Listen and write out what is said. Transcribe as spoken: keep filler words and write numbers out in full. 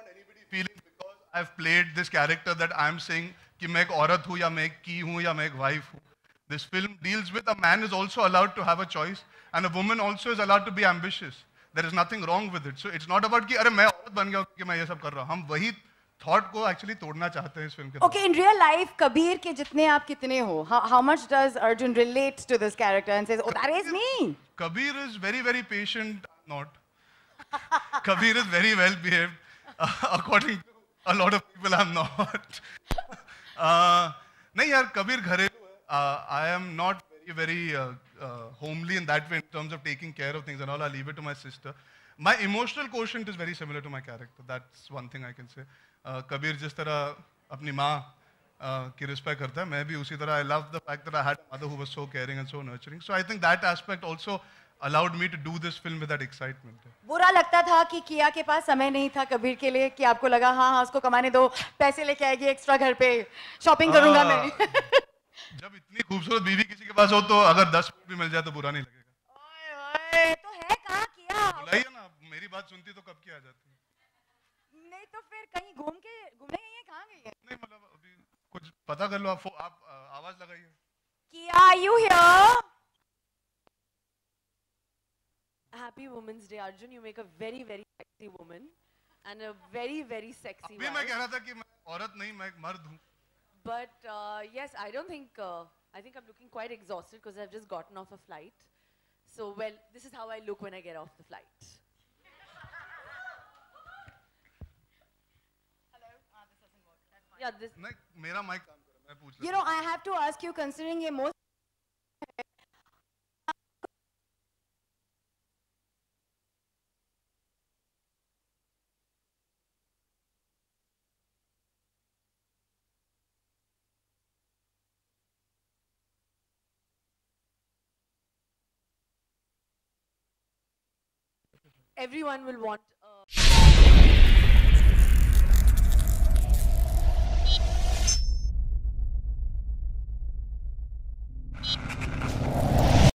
want anybody feeling because I've played this character that I'm saying कि मैं एक औरत हूँ या मैं एक की हूँ या मैं एक wife हूँ. This film deals with a man is also allowed to have a choice and a woman also is allowed to be ambitious. There is nothing wrong with it. So it's not about कि अरे मैं औरत बन गया कि मैं ये सब कर रहा हूँ. हम वही thought को actually तोड़ना चाहते हैं इस film के. Okay, in real life, Kabir के जितने आप कितने हो? How, how much does Arjun relate to this character and says, oh, that is me? Kabir is very, very patient. Not. Kabir is very well behaved. Uh, according to a lot of people, I'm not. uh, नहीं यार, Kabir घरेलू है. Uh, I am not very, very uh, uh, homely in that way in terms of taking care of things and all. I leave it to my sister. My emotional quotient is very similar to my character. That's one thing I can say. Uh, Kabir जिस तरह अपनी माँ uh, की respect करता है, मैं भी उसी तरह. I love the fact that I had a mother who was so caring and so nurturing. So I think that aspect also allowed me to do this film with that excitement. बुरा लगता था कि किया के पास समय नहीं था कबीर के लिए कि आपको लगा हाँ हाँ उसको कमाने दो, पैसे लेके आएगी एक्स्ट्रा घर पे, शॉपिंग करूँगा मैं. जब इतनी खूबसूरत बीवी किसी के पास हो तो अगर दस मिनट भी मिल जाए तो बुरा नहीं लगेगा. ओए ओए, तो है कहाँ किया? बुलाइए ना, मेरी बात सुनती तो कब की आ जाती. नहीं तो फिर कहीं घूम के घूमने गई है, कहाँ गई है? नहीं मतलब अभी कुछ पता कर लो आप. आप आवाज लगाइए. किया, are you here? Happy Women's Day, Arjun. You make a very, very sexy woman and a very, very sexy अभी wife. मैं कह रहा था कि मैं औरत नहीं, मैं एक मर्द हूँ. But uh, yes, I don't think, uh, I think I'm looking quite exhausted because I've just gotten off a flight. So, well, this is how I look when I get off the flight. Hello, ah, this doesn't work. That's fine. Yeah, this. नहीं, मेरा mic काम कर रहा है, मैं पूछ You know, I have to ask you, considering ये most Everyone will want. Uh